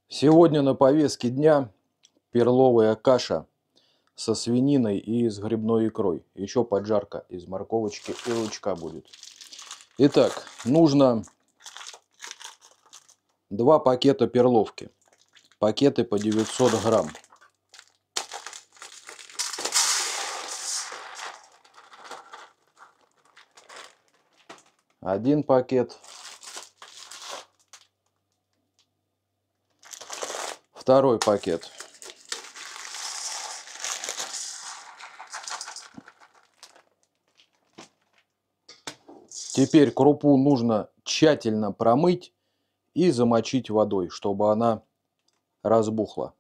Сегодня на повестке дня перловая каша со свининой и с грибной икрой. Еще поджарка из морковочки и лучка будет. Итак, нужно 2 пакета перловки. Пакеты по 900 грамм. Один пакет. Второй пакет. Теперь крупу нужно тщательно промыть и замочить водой, чтобы она разбухла.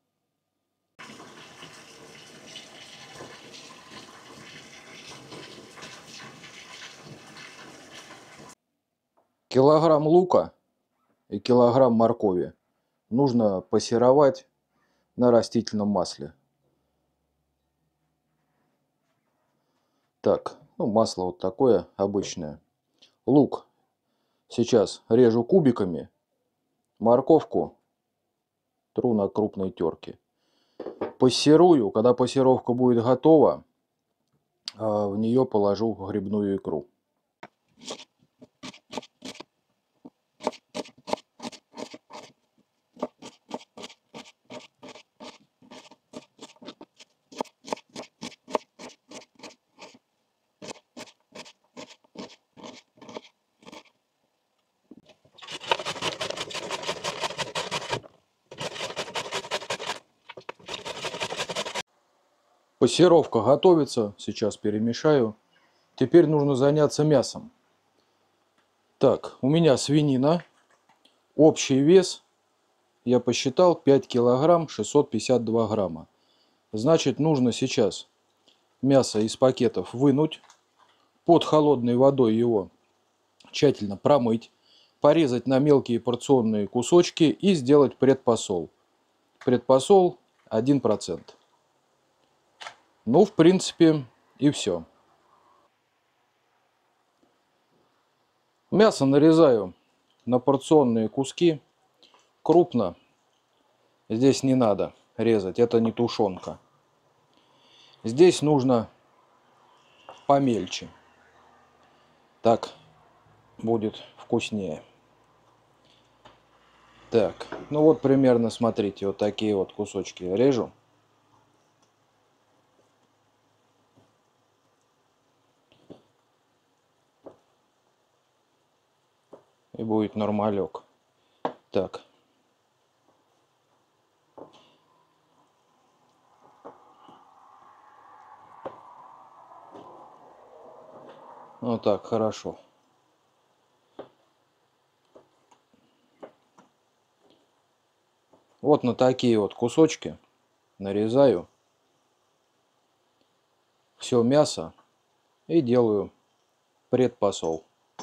Килограмм лука и килограмм моркови нужно пассеровать на растительном масле. Так, масло вот такое обычное. Лук сейчас режу кубиками, морковку тру на крупной терке. Пассерую, когда пассеровка будет готова, в нее положу грибную икру. Пассеровка готовится, сейчас перемешаю. Теперь нужно заняться мясом. Так, у меня свинина. Общий вес, я посчитал, 5 килограмм 652 грамма. Значит, нужно сейчас мясо из пакетов вынуть, под холодной водой его тщательно промыть, порезать на мелкие порционные кусочки и сделать предпосол. Предпосол 1%. Ну, в принципе, и все. Мясо нарезаю на порционные куски. Крупно здесь не надо резать, это не тушенка. Здесь нужно помельче. Так будет вкуснее. Так, ну вот примерно, смотрите, вот такие вот кусочки режу. И будет нормалек. Так. Вот так, хорошо. Вот на такие вот кусочки нарезаю все мясо и делаю предпосол.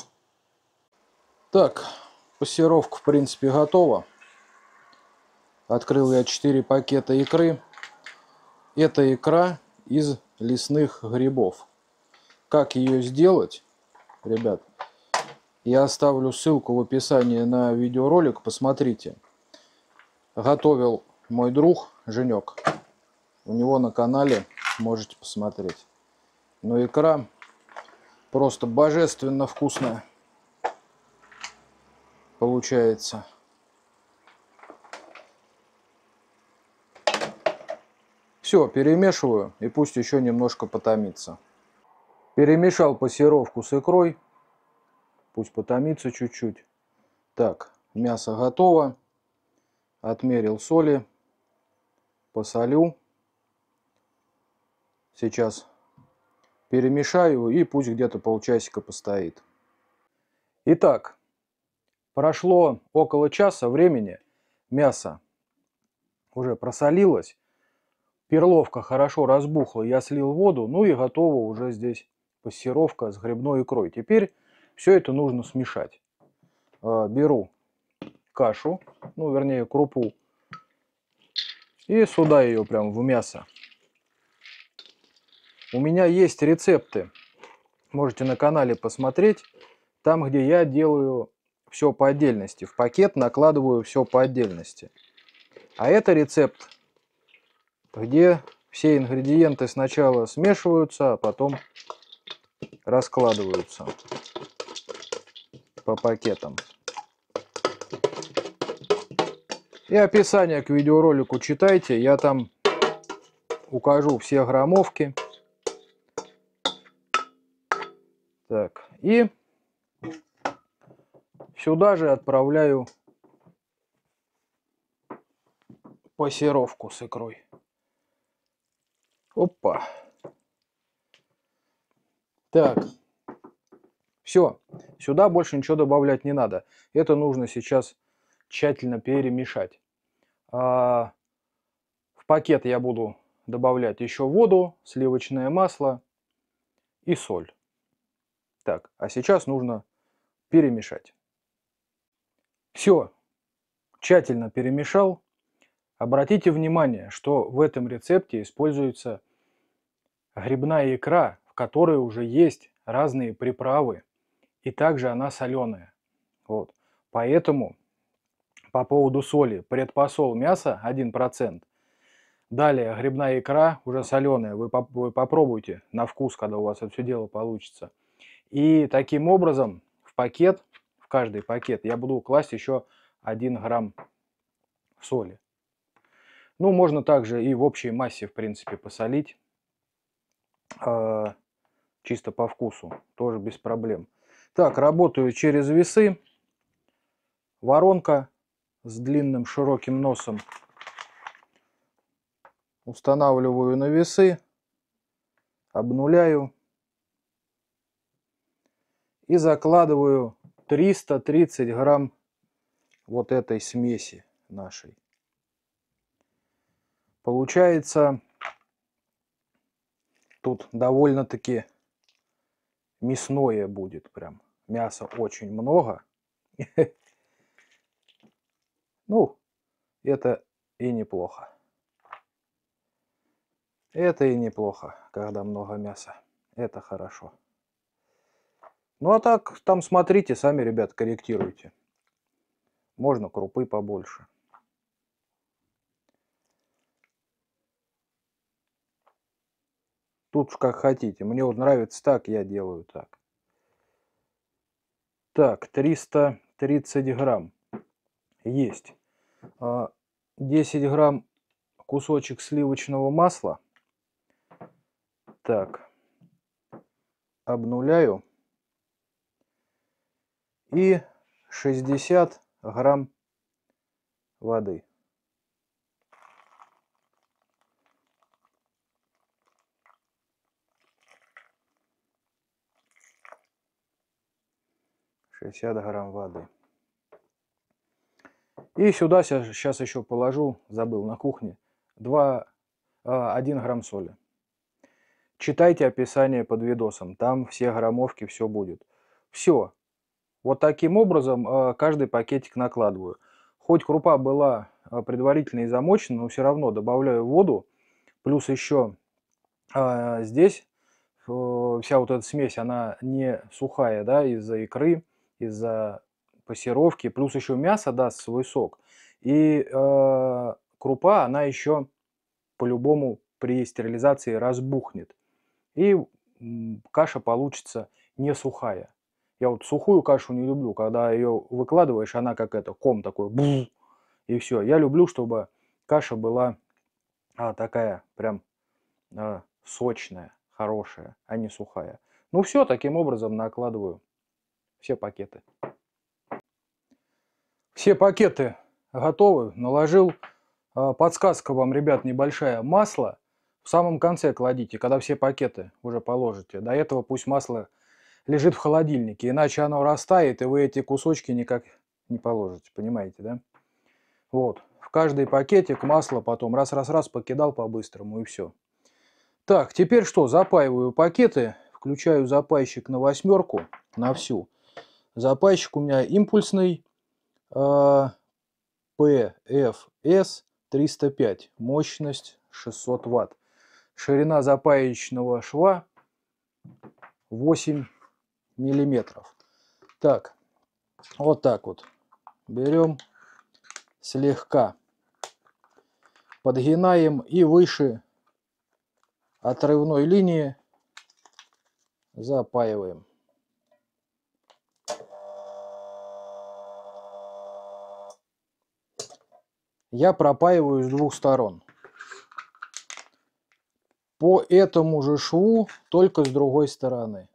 Так, пассеровка в принципе готова. Открыл я 4 пакета икры. Это икра из лесных грибов. Как ее сделать, ребят, я оставлю ссылку в описании на видеоролик, посмотрите. Готовил мой друг Женек. У него на канале можете посмотреть. Но икра просто божественно вкусная получается. Все, перемешиваю и пусть еще немножко потомится. Перемешал пассеровку с икрой. Пусть потомится чуть-чуть. Так, мясо готово. Отмерил соли. Посолю. Сейчас перемешаю и пусть где-то полчасика постоит. Итак, прошло около часа времени. Мясо уже просолилось. Перловка хорошо разбухла. Я слил воду. Ну и готова уже здесь пассеровка с грибной икрой. Теперь все это нужно смешать. Беру кашу, ну вернее крупу. И сюда ее прям в мясо. У меня есть рецепты. Можете на канале посмотреть. Там, где я делаю все по отдельности. В пакет накладываю все по отдельности. А это рецепт, где все ингредиенты сначала смешиваются, а потом раскладываются по пакетам. И описание к видеоролику читайте, я там укажу все граммовки. Так, и сюда же отправляю пассеровку с икрой. Опа. Так, все, сюда больше ничего добавлять не надо. Это нужно сейчас тщательно перемешать. В пакет я буду добавлять еще воду, сливочное масло и соль. Так, а сейчас нужно перемешать. Все, тщательно перемешал. Обратите внимание, что в этом рецепте используется грибная икра, в которой уже есть разные приправы, и также она соленая. Вот. Поэтому по поводу соли предпосол мяса 1%. Далее грибная икра уже соленая, вы попробуйте на вкус, когда у вас это все дело получится. И таким образом в пакет, в каждый пакет я буду класть еще 1 грамм соли. Ну, можно также и в общей массе, в принципе, посолить. Чисто по вкусу, тоже без проблем. Так, работаю через весы. Воронка с длинным широким носом. Устанавливаю на весы, обнуляю и закладываю 330 грамм вот этой смеси нашей. Получается, тут довольно-таки мясное будет прям. Мяса очень много. Ну, это и неплохо. Это и неплохо, когда много мяса. Это хорошо. Ну а так, там смотрите, сами, ребят, корректируйте. Можно крупы побольше. Тут уж как хотите. Мне вот нравится так, я делаю так. Так, 330 грамм. Есть. 10 грамм кусочек сливочного масла. Так. Обнуляю. И 60 грамм воды. Грамм воды. И сюда сейчас еще положу, забыл на кухне, 1 грамм соли. Читайте описание под видосом, там все граммовки, все будет. Все. Вот таким образом каждый пакетик накладываю. Хоть крупа была предварительно и замочена, но все равно добавляю воду. Плюс еще здесь вся вот эта смесь, она не сухая, да, из-за икры, из-за пассеровки. Плюс еще мясо даст свой сок. И крупа, она еще по-любому при стерилизации разбухнет. И каша получится не сухая. Я вот сухую кашу не люблю, когда ее выкладываешь, она как это, ком такой, и все. Я люблю, чтобы каша была такая прям сочная, хорошая, а не сухая. Ну все, таким образом накладываю все пакеты. Все пакеты готовы, наложил. Подсказка вам, ребят, небольшая. Масло в самом конце кладите, когда все пакеты уже положите. До этого пусть масло лежит в холодильнике, иначе оно растает, и вы эти кусочки никак не положите, понимаете, да? Вот, в каждый пакетик масло потом раз-раз-раз покидал по-быстрому, и все. Так, теперь что, запаиваю пакеты, включаю запайщик на 8, на всю. Запайщик у меня импульсный PFS 305, мощность 600 Вт. Ширина запаечного шва 8 миллиметров. Так, вот так вот берем, слегка подгинаем и выше отрывной линии запаиваем. Я пропаиваю с двух сторон. По этому же шву, только с другой стороны.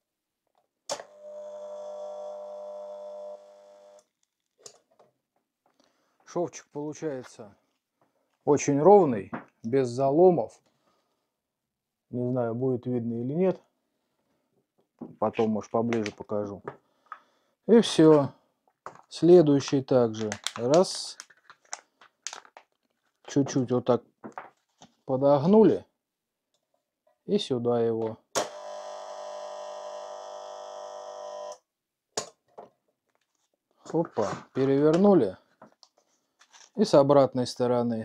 Шовчик получается очень ровный, без заломов. Не знаю, будет видно или нет. Потом, может, поближе покажу. И все. Следующий также. Раз. Чуть-чуть вот так подогнули. И сюда его. Опа. Перевернули. И с обратной стороны.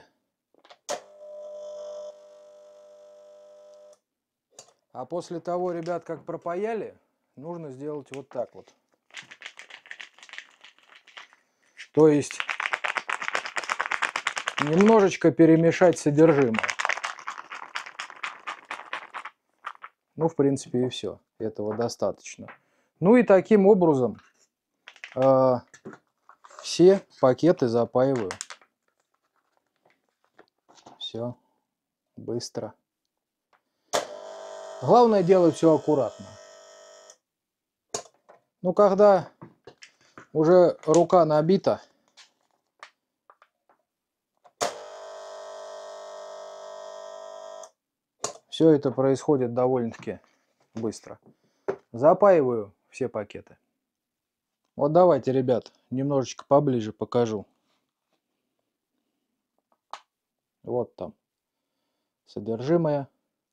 А после того, ребят, как пропаяли, нужно сделать вот так вот. То есть немножечко перемешать содержимое. Ну, в принципе, и все. Этого достаточно. Ну и таким образом все пакеты запаиваю. Все. Быстро. Главное делать все аккуратно. Ну, когда уже рука набита, все это происходит довольно-таки быстро. Запаиваю все пакеты. Вот давайте, ребят, немножечко поближе покажу. Вот там содержимое.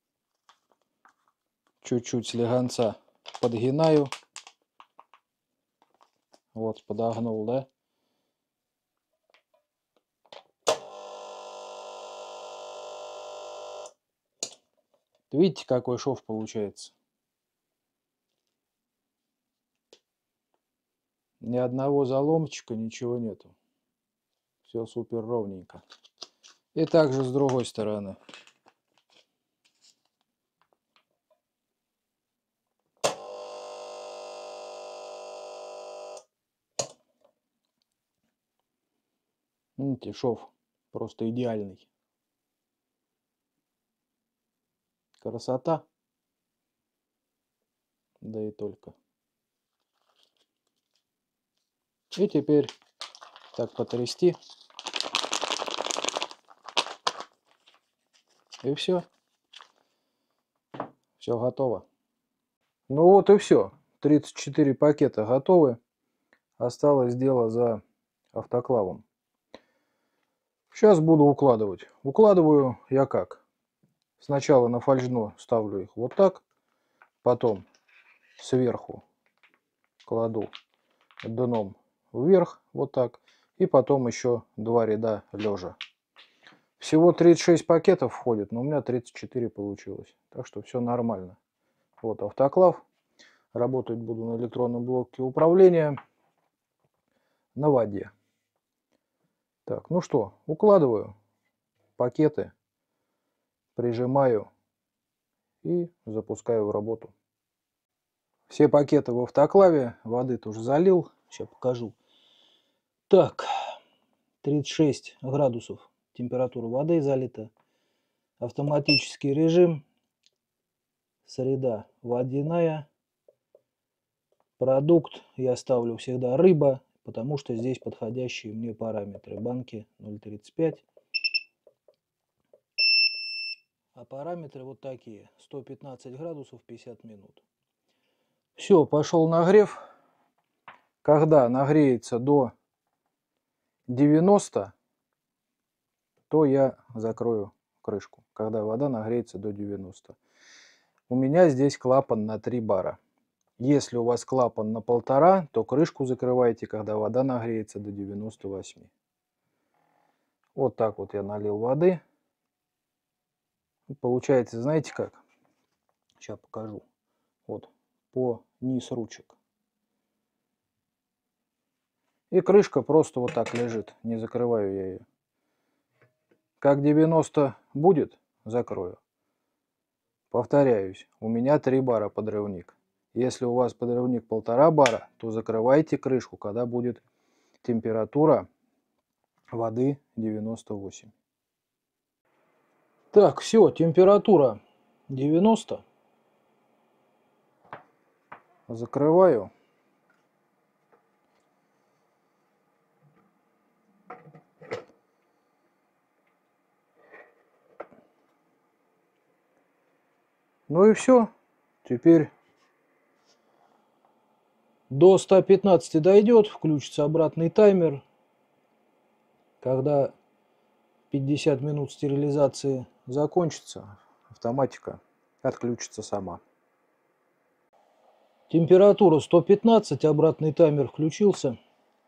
Чуть-чуть слегонца подгинаю. Вот, подогнул, да? Видите, какой шов получается? Ни одного заломчика, ничего нету. Все супер ровненько. И также с другой стороны. Видите, шов просто идеальный. Красота. Да и только. И теперь так потрясти. И все. Все готово. Ну вот и все. 34 пакета готовы. Осталось дело за автоклавом. Сейчас буду укладывать. Укладываю я как? Сначала на фольжно ставлю их вот так. Потом сверху кладу дном вверх вот так. И потом еще 2 ряда лежа. Всего 36 пакетов входит, но у меня 34 получилось. Так что все нормально. Вот автоклав. Работать буду на электронном блоке управления на воде. Так, ну что, укладываю пакеты, прижимаю и запускаю в работу. Все пакеты в автоклаве, воды тоже залил, сейчас покажу. Так, 36 градусов температура воды залита, автоматический режим, среда водяная, продукт я ставлю всегда рыба, потому что здесь подходящие мне параметры. Банки 0,35. А параметры вот такие. 115 градусов 50 минут. Все, пошел нагрев. Когда нагреется до 90, то я закрою крышку. Когда вода нагреется до 90. У меня здесь клапан на 3 бара. Если у вас клапан на 1,5, то крышку закрывайте, когда вода нагреется до 98. Вот так вот я налил воды. Получается, знаете как? Сейчас покажу. Вот по низ ручек. И крышка просто вот так лежит. Не закрываю я ее. как 90 будет, закрою. Повторяюсь, у меня 3 бара подрывник. Если у вас подрывник 1,5 бара, то закрывайте крышку, когда будет температура воды 98. Так, все, температура 90. Закрываю. Ну и все. Теперь до 115 дойдет, включится обратный таймер. Когда 50 минут стерилизации закончится, автоматика отключится сама. Температура 115, обратный таймер включился.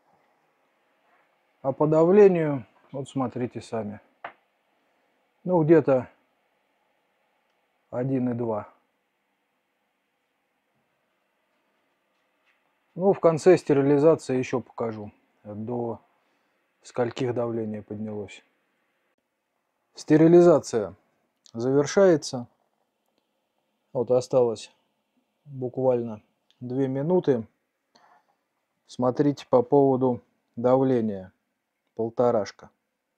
А по давлению, вот смотрите сами, ну где-то 1,2. Ну, в конце стерилизации еще покажу, до скольких давление поднялось. Стерилизация завершается. Вот осталось буквально 2 минуты. Смотрите по поводу давления. 1,5.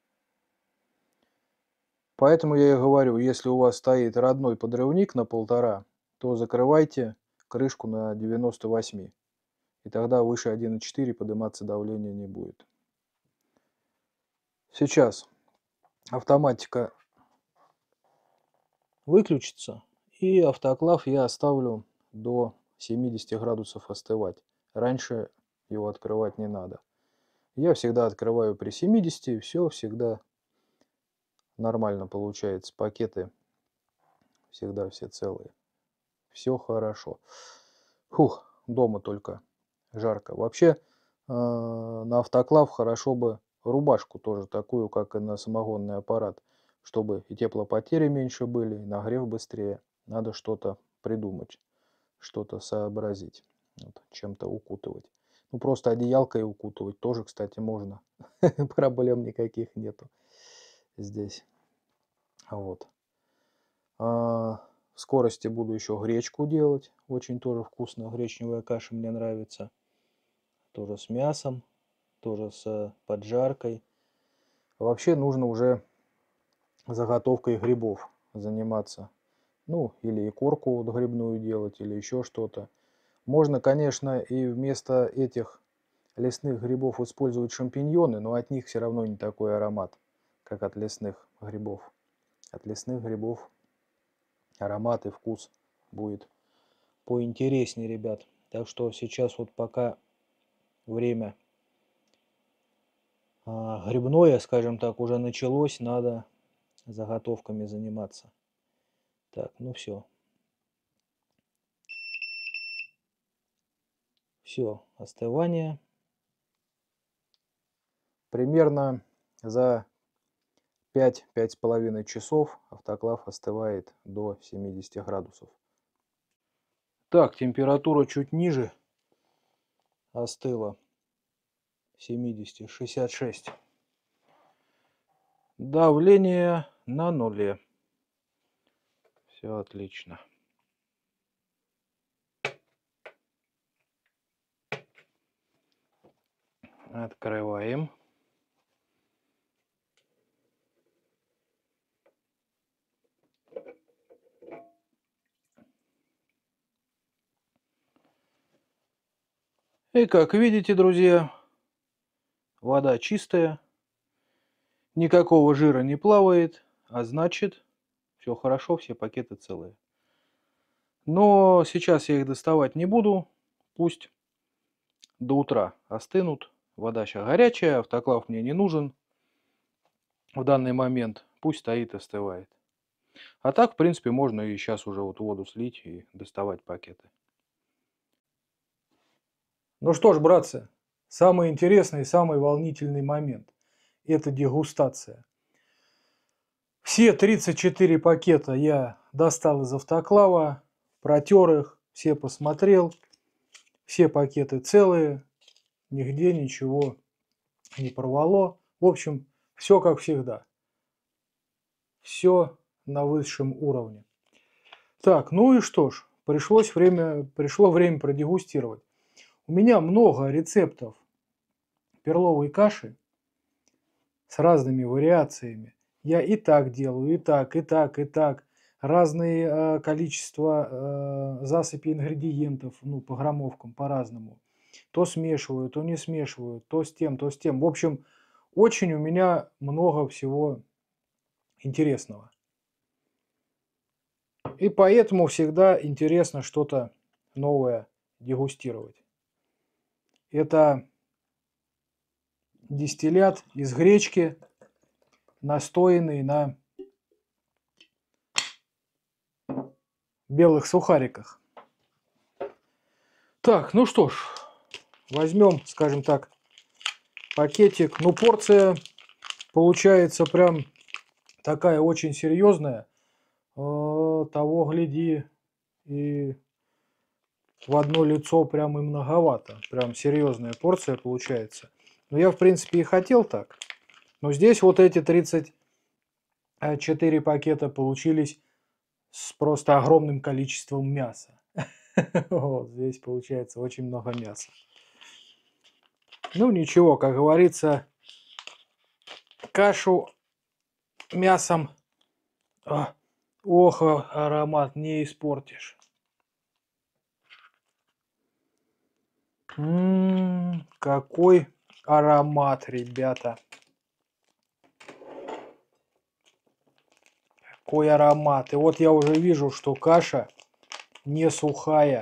Поэтому я и говорю, если у вас стоит родной подрывник на 1,5, то закрывайте крышку на 98. И тогда выше 1,4 подниматься давление не будет. Сейчас автоматика выключится, и автоклав я оставлю до 70 градусов остывать. Раньше его открывать не надо. Я всегда открываю при 70, и все всегда нормально получается. Пакеты всегда все целые. Все хорошо. Фух, дома только жарко. Вообще на автоклав хорошо бы рубашку тоже такую, как и на самогонный аппарат, чтобы и теплопотери меньше были, и нагрев быстрее. Надо что-то придумать, что-то сообразить, вот, чем-то укутывать. Ну, просто одеялкой укутывать тоже, кстати, можно. Проблем никаких нету здесь. Вот. В скорости буду еще гречку делать. Очень тоже вкусно. Гречневая каша мне нравится. Тоже с мясом, тоже с поджаркой. Вообще нужно уже заготовкой грибов заниматься. Ну, или икорку вот грибную делать, или еще что-то. Можно, конечно, и вместо этих лесных грибов использовать шампиньоны, но от них все равно не такой аромат, как от лесных грибов. От лесных грибов аромат и вкус будет поинтереснее, ребят. Так что сейчас вот пока время грибное, скажем так, уже началось, надо заготовками заниматься. Так, ну все. Все, остывание. Примерно за 5-5,5 часов автоклав остывает до 70 градусов. Так, температура чуть ниже остыла. 70, 66. Давление на нуле. Все отлично. Открываем. И как видите, друзья, вода чистая, никакого жира не плавает, а значит, все хорошо, все пакеты целые. Но сейчас я их доставать не буду, пусть до утра остынут. Вода сейчас горячая, автоклав мне не нужен в данный момент, пусть стоит, остывает. А так, в принципе, можно и сейчас уже вот воду слить и доставать пакеты. Ну что ж, братцы, самый интересный и самый волнительный момент – это дегустация. Все 34 пакета я достал из автоклава, протер их, все посмотрел, все пакеты целые, нигде ничего не порвало. В общем, все как всегда. Все на высшем уровне. Так, ну и что ж, пришло время продегустировать. У меня много рецептов перловой каши с разными вариациями. Я и так делаю, и так, и так, и так. Разные количества засыпи ингредиентов, ну, по граммовкам, по-разному. То смешиваю, то не смешиваю, то с тем, то с тем. В общем, очень у меня много всего интересного. И поэтому всегда интересно что-то новое дегустировать. Это дистиллят из гречки, настоянный на белых сухариках. Так, ну что ж, возьмем, скажем так, пакетик. Ну, порция получается прям такая очень серьезная. Того гляди, и в одно лицо прям и многовато. Прям серьезная порция получается. Но я, в принципе, и хотел так. Но здесь вот эти 34 пакета получились с просто огромным количеством мяса. Вот здесь получается очень много мяса. Ну ничего, как говорится, кашу мясом, ох, аромат не испортишь. Какой аромат, ребята. Какой аромат. И вот я уже вижу, что каша не сухая.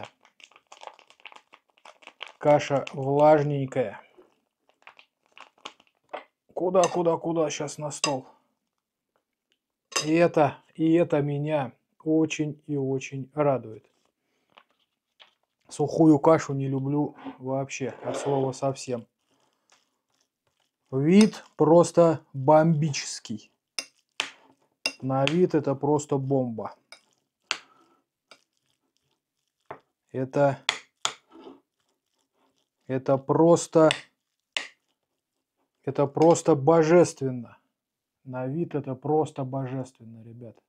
Каша влажненькая. Куда сейчас на стол. И это меня очень и очень радует. Сухую кашу не люблю вообще, от слова совсем. Вид просто бомбический. На вид это просто бомба. Это просто божественно. На вид это просто божественно, ребят.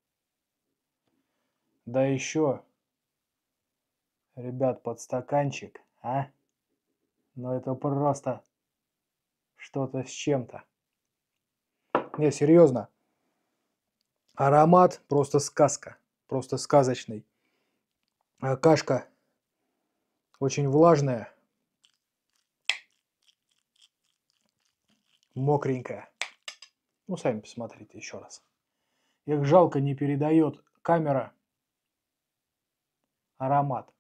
Да еще, ребят, под стаканчик, а? Ну это просто что-то с чем-то. Не, серьезно. Аромат просто сказка. Просто сказочный. Кашка очень влажная. Мокренькая. Ну, сами посмотрите еще раз. Их жалко, не передает камера аромат.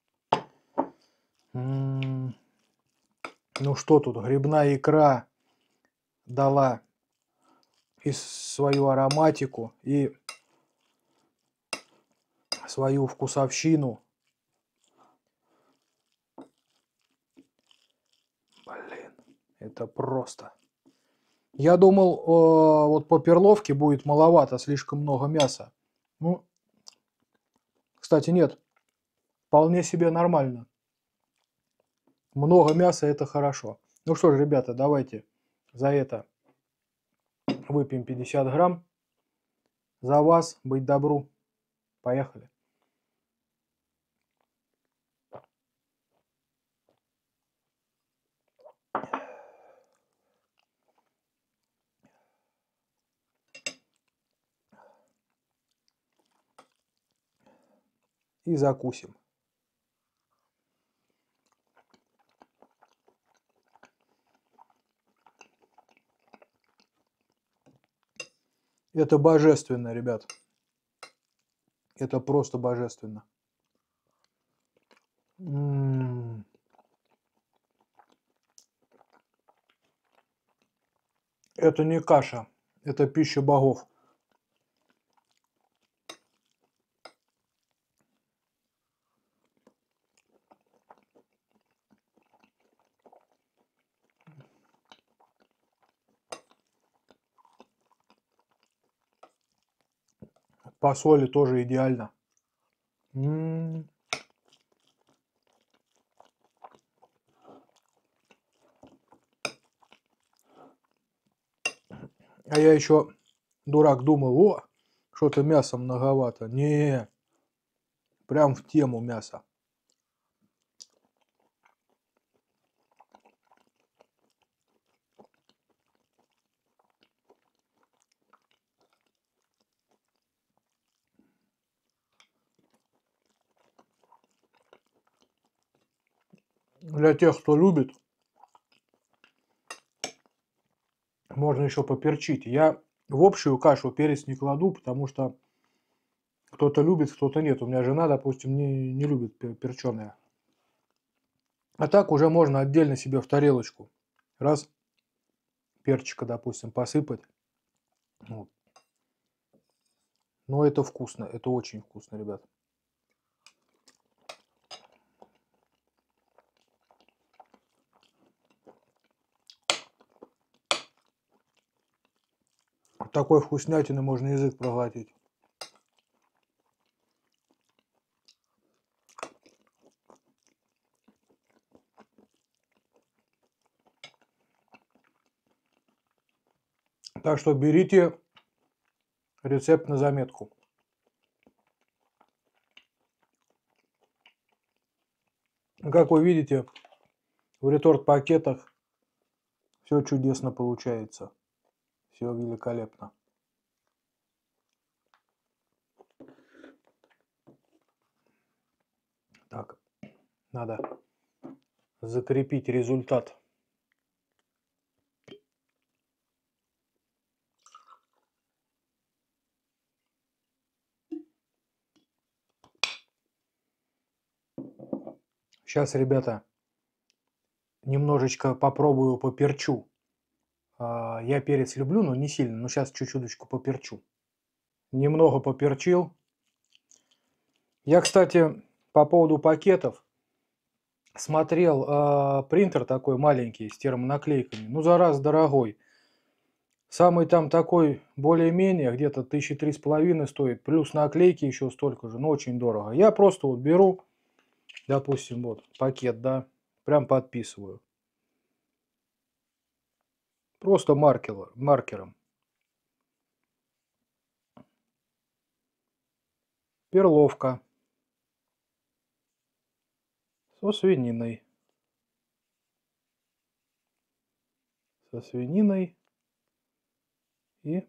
Ну что тут, грибная икра дала и свою ароматику, и свою вкусовщину. Блин, это просто. Я думал, вот по перловке будет маловато, слишком много мяса. Ну, кстати, нет. Вполне себе нормально. Много мяса это хорошо. Ну что ж, ребята, давайте за это выпьем 50 грамм. За вас, быть добру. Поехали. И закусим. Это божественно, ребят. Это просто божественно. Это не каша, это пища богов. По соли тоже идеально. А я еще, дурак, думал, Что-то мяса многовато. Не, прям в тему мяса. Для тех, кто любит, можно еще поперчить. Я в общую кашу перец не кладу, потому что кто-то любит, кто-то нет. У меня жена, допустим, не любит перченое. А так уже можно отдельно себе в тарелочку. Раз перчика, допустим, посыпать. Вот. Но это вкусно, это очень вкусно, ребят. От такой вкуснятины можно язык проглотить. Так что берите рецепт на заметку. Как вы видите, в реторт-пакетах все чудесно получается. Все великолепно. Так, надо закрепить результат. Сейчас, ребята, немножечко попробую поперчу. Я перец люблю, но не сильно. Но сейчас чуть-чуточку поперчу. Немного поперчил. Я, кстати, по поводу пакетов смотрел принтер такой маленький с термонаклейками. Ну, зараз дорогой. Самый там такой более-менее, где-то 3,5 тысячи стоит. Плюс наклейки еще столько же, но очень дорого. Я просто вот беру, допустим, вот пакет, да, прям подписываю. Просто маркером. Перловка со свининой. Со свининой и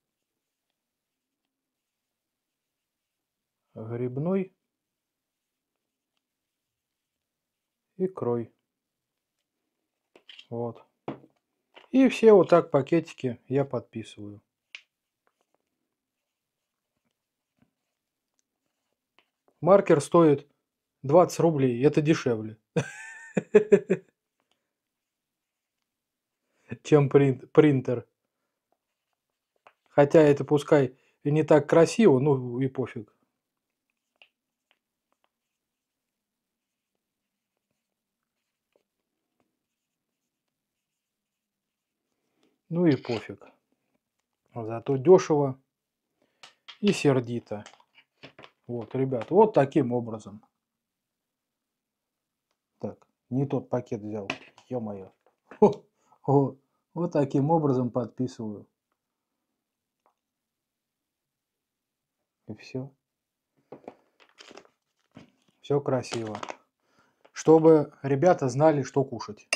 грибной икрой. Вот. И все вот так пакетики я подписываю. Маркер стоит 20 рублей. Это дешевле, чем принтер. Хотя это пускай и не так красиво, ну и пофиг. Ну и пофиг. Зато дешево и сердито. Вот, ребят, вот таким образом. Так, не тот пакет взял. Ё-моё. Вот таким образом подписываю. И все. Все красиво. Чтобы ребята знали, что кушать.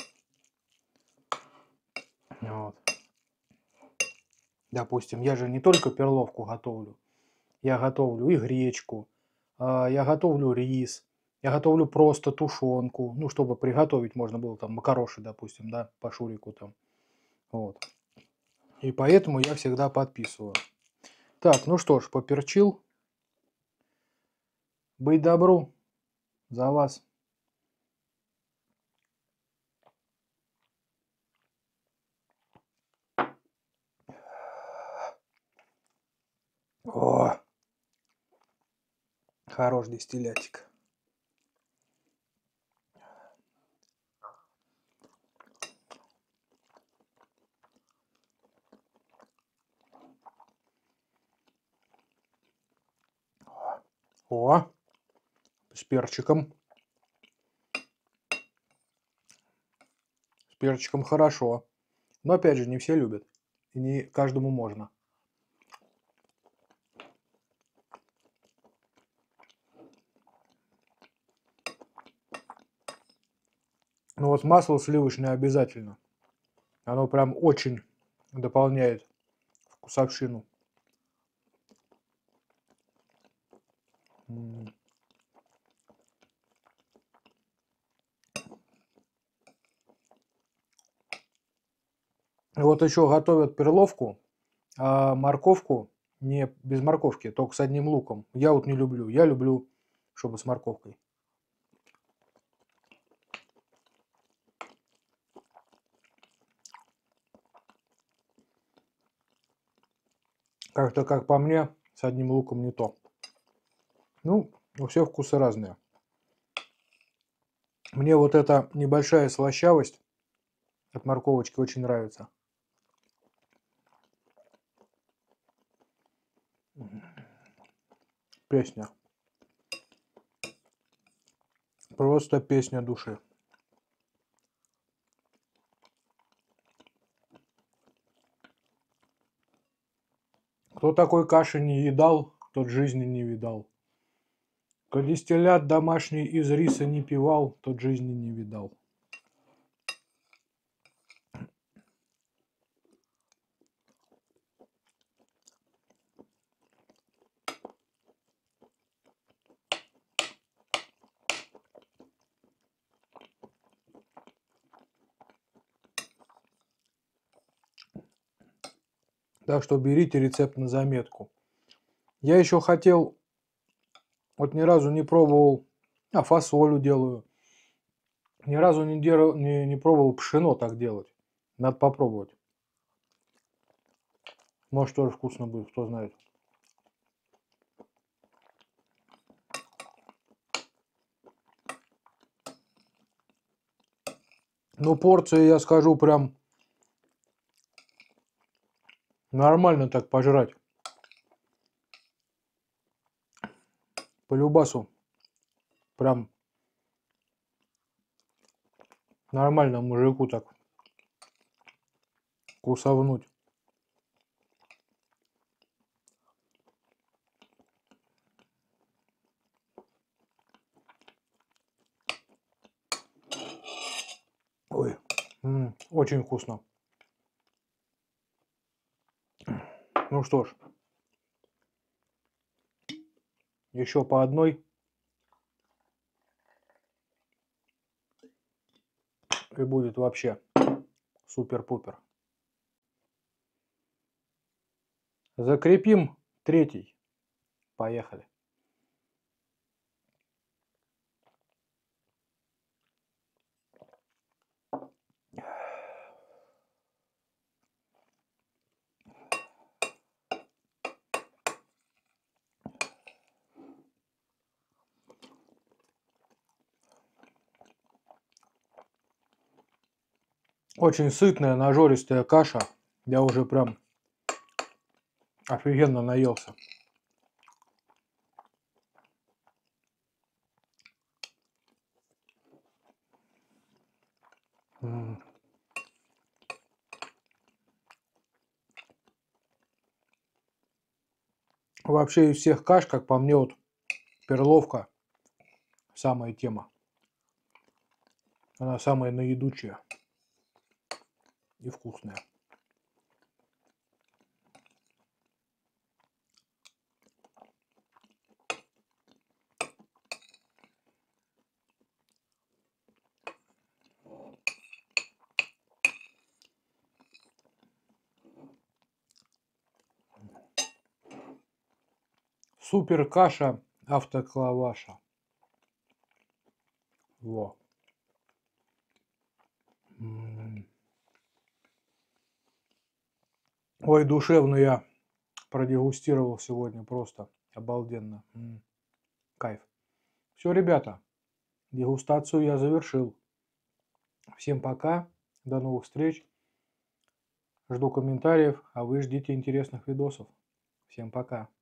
Вот. Допустим, я же не только перловку готовлю. Я готовлю и гречку, я готовлю рис, я готовлю просто тушенку, ну, чтобы приготовить можно было там макароши, допустим, да, по шурику там. Вот. И поэтому я всегда подписываю. Так, ну что ж, поперчил. Быть добру. За вас. О, хорош дистиллятик. О, с перчиком. С перчиком хорошо. Но опять же, не все любят. И не каждому можно. Но вот масло сливочное обязательно. Оно прям очень дополняет вкусовщину. Вот еще готовят перловку, а морковку не без морковки, только с одним луком. Я вот не люблю. Я люблю, чтобы с морковкой. Как-то, как по мне, с одним луком не то. Ну, у всех вкусы разные. Мне вот эта небольшая слащавость от морковочки очень нравится. Песня. Просто песня души. Кто такой каши не едал, тот жизни не видал. Кто дистиллят домашний из риса не пивал, тот жизни не видал. Так что берите рецепт на заметку. Я еще хотел, вот ни разу не пробовал, фасолю делаю. Ни разу не пробовал пшено так делать. Надо попробовать. Может, тоже вкусно будет, кто знает. Ну, порция, я скажу, прям нормально так пожрать. По любасу. Прям нормально мужику так кусовнуть. Ой, очень вкусно. Ну что ж, еще по одной. И будет вообще супер-пупер. Закрепим третий. Поехали. Очень сытная, нажористая каша. Я уже прям офигенно наелся. Вообще из всех каш, как по мне, вот перловка самая тема. Она самая наедучая и вкусная. Супер каша автоклаваша. Во. Ой, душевно я продегустировал сегодня, просто обалденно. Кайф. Все, ребята, дегустацию я завершил. Всем пока, до новых встреч. Жду комментариев, а вы ждите интересных видосов. Всем пока.